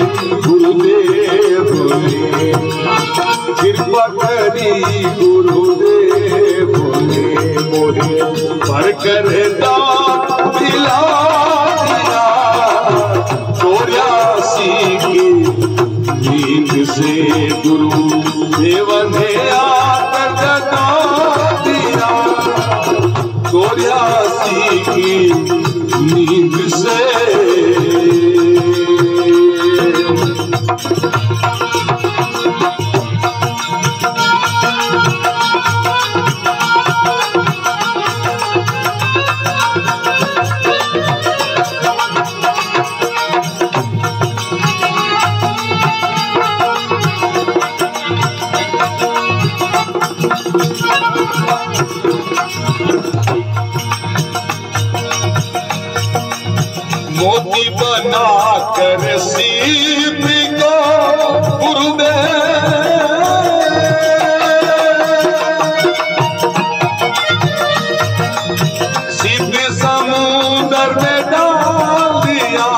गुरुदेव ने, कृपा करी गुरुदेव ने मोहे भर कर दान दिला दिया। 84 की नींद से गुरुदेव ने आकर जगा दिया। 84 की नींद से मोती बना कर सीप को गुरुदेव, सीप समुद्र में डाल दिया।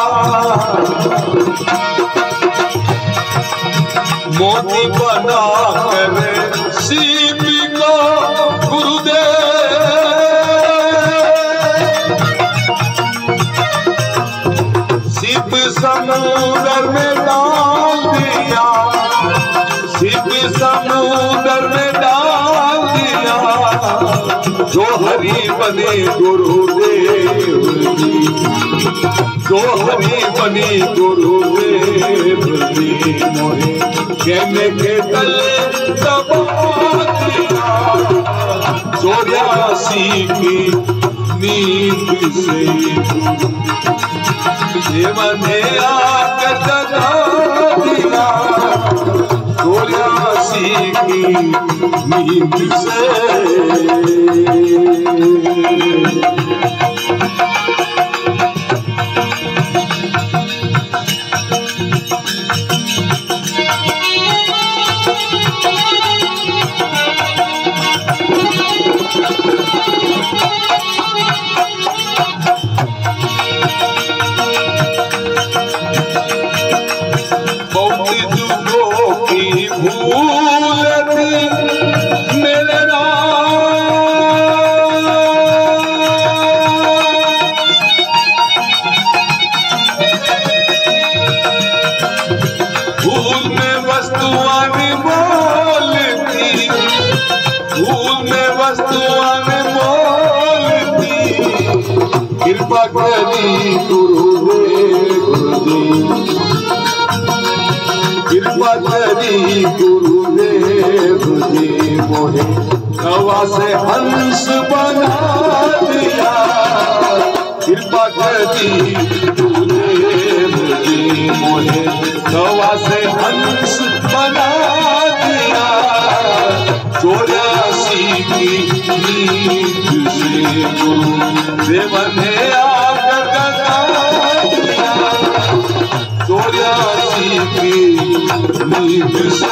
मोती बना कर सीप को गुरुदेव, सीप समुद्र में डाल दिया। सीप समुद्र में डाल दिया। जो हरि बने गुरुदेव जी, जो हरि बने गुरुदेव जी मोहे कहने के तले दबा दिया। 84 की नींद से देवन ने आकर जगा दिया। 84 की नींद से भूल थी मेरे भूल में वस्तुआं बोलती, भूल में वस्तुआं बोलती। कृपा करी गुरुदेव जी, कृपा करी गुरुदेव जी मोहे हवा से हंस बना दिया। कृपा करी गुरुदेव जी मोहे हवा से हंस बना दिया। 84 की नींद से गुरुदेव ने आकर जगा दिया। 84 की नींद से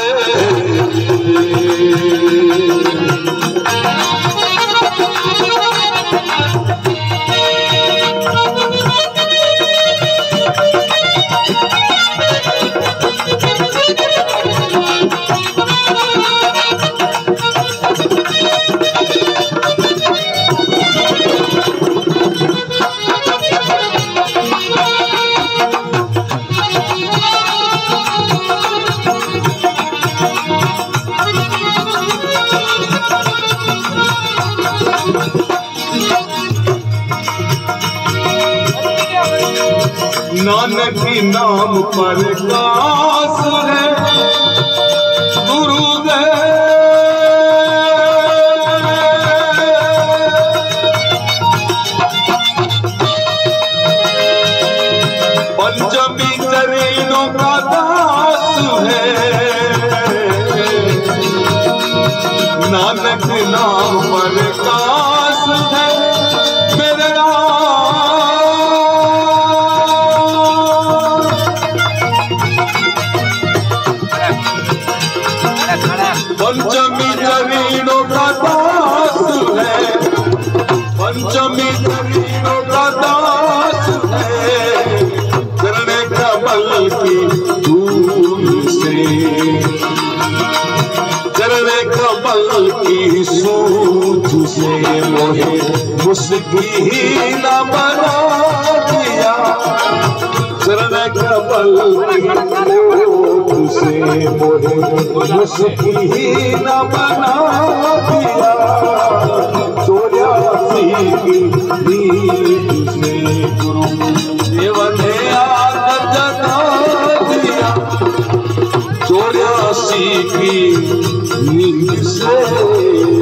नानक ही नाम पर कास है गुरुदेव। पंचमी चरणों का दास है। नानक नाम पर कास है मेरे पंचमी चरणों का दास है। पंचमी चरणों का दास है। चरण कमल की तुझसे मोहे मुस्किन बना दिया, चरण कमल तुझसे मोहे मुस्किन बना दिया, 84 की तुझसे गुरुदेव ने आकर जता दिया, 84 की नींद से